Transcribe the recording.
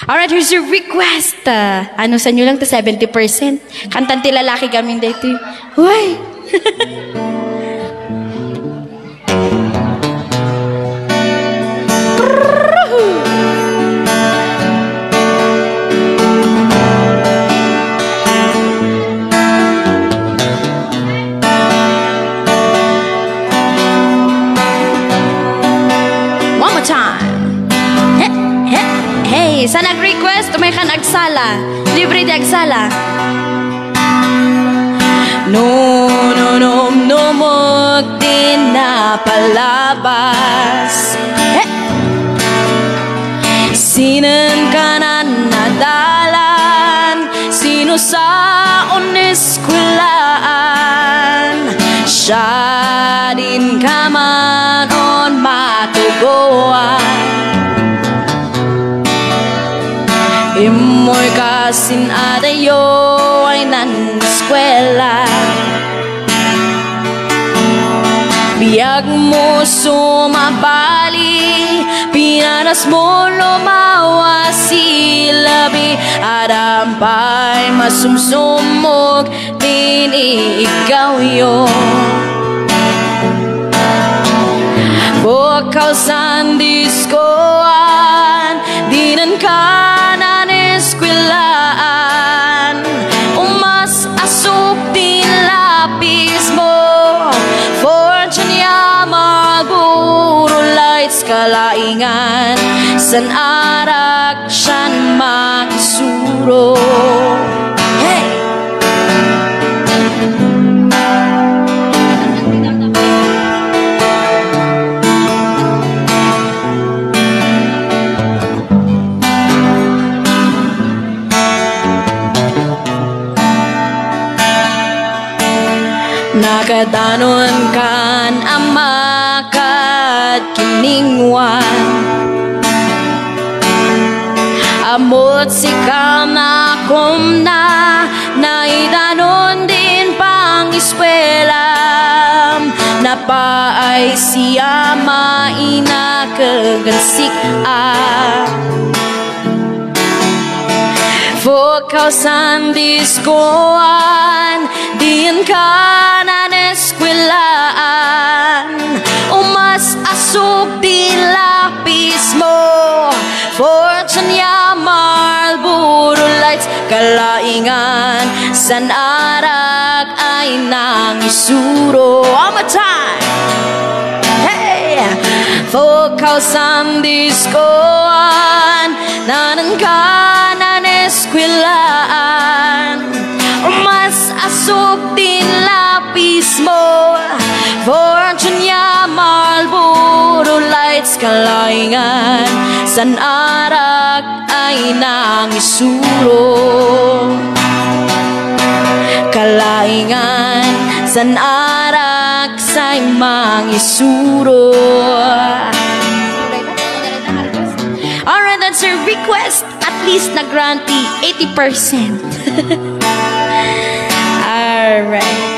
Alright, here's your request. Ano sa inyo lang to 70%. Kantan ti lalaki gaming dito. Uy! One more time. Hey, sa nag-request, may kan agsala. Libre di agsala. No, magdi na palabas. Sinan ka na nadalan, sino sa uniskulaan. Siya din ka man on matuguan. Imoy kasin adayo ay naniskwela. Biyag mo sumabali, pinanas mo lumawa silabi. Adampay masumsumog, dini ikaw yun. Bukaw sandiskoan, dinan ka eskwilaan. Umas asok din lapis mo, fortune yaman, puro lights kalaingan. San arak siyan makisuro. Hey! Nakadanon kan amakat kiningwan. Amot sikal na kumna, naidanon din pang eskwela. Napaay siya maina kagansik Vokaw sandiskoan, din ka na neskwilaan. Umas asok di lapis mo, fortune yamal, buro lights kalaingan. San arak ay nangisuro. One more time! Hey! Vokaw sandiskoan, nanan ka na neskwilaan. Mas asok din lapis mo, fortune yamal, buro lights kalaingan. San arak ay nangisuro. Kalaingan, san arak say mangisuro. Alright, that's your request. At least na-grantee 80%. Alright.